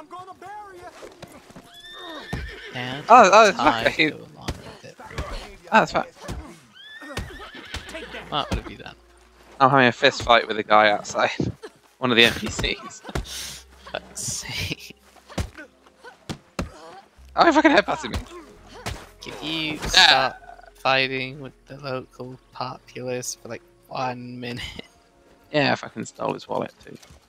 I'm gonna bury you. And Oh, it's time okay. go along with it. Oh, that's fine. What would it be then? I'm having a fist fight with a guy outside. One of the NPCs. Let's see. Oh, if I can headbutt me. Can you start fighting with the local populace for like 1 minute? Yeah, if I can stole his wallet too.